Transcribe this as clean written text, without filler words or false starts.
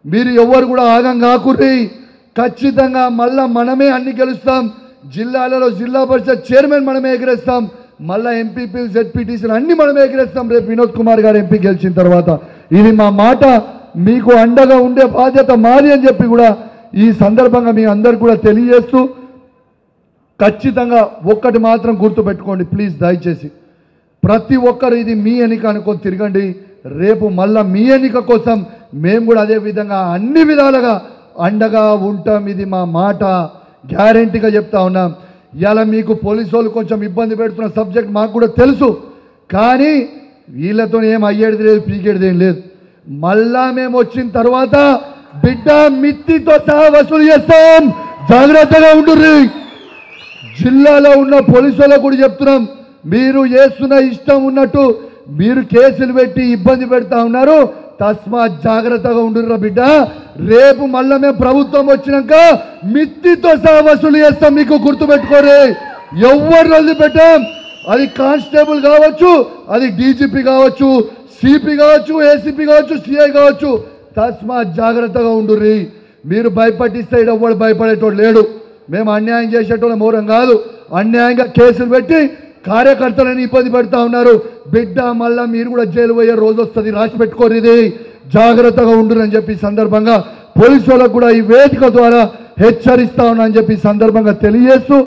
మీరు ఎవరు కూడా ఆగం కాకుర్రి ఖచ్చితంగా మళ్ళా మనమే అన్ని గెలుస్తాం జిల్లాలలో జిల్లా పరిషత్ చైర్మన్ మనమే ఎగరేస్తాం మళ్ళా ఎంపీపీలు జెడ్పీటీసీలు అన్ని మనమే ఎగరేస్తాం రేపు వినోద్ కుమార్ గారు ఎంపీ గెలిచిన తర్వాత ఇది మా మాట మీకు అండగా ఉండే బాధ్యత మాది అని చెప్పి కూడా ఈ సందర్భంగా మీ అందరు కూడా తెలియజేస్తూ ఖచ్చితంగా ఒక్కటి మాత్రం గుర్తుపెట్టుకోండి ప్లీజ్ దయచేసి ప్రతి ఒక్కరు ఇది మీ ఎన్నిక అనుకొని తిరగండి రేపు మళ్ళా మీ ఎన్నిక కోసం మేము కూడా అదే విధంగా అన్ని విధాలుగా అండగా ఉంటాం ఇది మా మాట గ్యారెంటీగా చెప్తా ఉన్నాం ఇలా మీకు పోలీసు వాళ్ళు కొంచెం ఇబ్బంది పెడుతున్న సబ్జెక్ట్ మాకు కూడా తెలుసు కానీ వీళ్ళతో ఏం అయ్యేది లేదు పీకేది ఏం లేదు మళ్ళా మేము వచ్చిన తర్వాత బిడ్డ మిత్తితో సహా వసూలు చేస్తాం జాగ్రత్తగా ఉండుర్రి జిల్లాలో ఉన్న పోలీసు వాళ్ళకు కూడా చెప్తున్నాం మీరు చేస్తున్న ఇష్టం ఉన్నట్టు మీరు కేసులు పెట్టి ఇబ్బంది పెడతా ఉన్నారు తస్మాత్ జాగ్రత్తగా ఉండుర్రా బిడ్డ రేపు మళ్ళా మేము ప్రభుత్వం వచ్చినాక మిత్తితో సహా వసూలు చేస్తాం మీకు గుర్తుపెట్టుకోరే ఎవరు వదిలిపెట్టాం అది కానిస్టేబుల్ కావచ్చు అది డీజీపీ కావచ్చు సిపి కావచ్చు ఏసీపీ కావచ్చు సిఐ కావచ్చు తస్మాత్ జాగ్రత్తగా ఉండుర్రి మీరు భయపట్టిస్తే ఎవడు భయపడేటోడు లేడు మేము అన్యాయం చేసేటోళ్ళ మోరం కాదు అన్యాయంగా కేసులు పెట్టి కార్యకర్తలను ఇబ్బంది పెడతా ఉన్నారు బిడ్డ మళ్ళా మీరు కూడా జైలు పోయే రోజు వస్తుంది రాసి పెట్టుకోరు ఇది జాగ్రత్తగా ఉండురని చెప్పి సందర్భంగా పోలీసు వాళ్ళకు కూడా ఈ వేదిక ద్వారా హెచ్చరిస్తా ఉన్నా అని చెప్పి సందర్భంగా తెలియజేస్తూ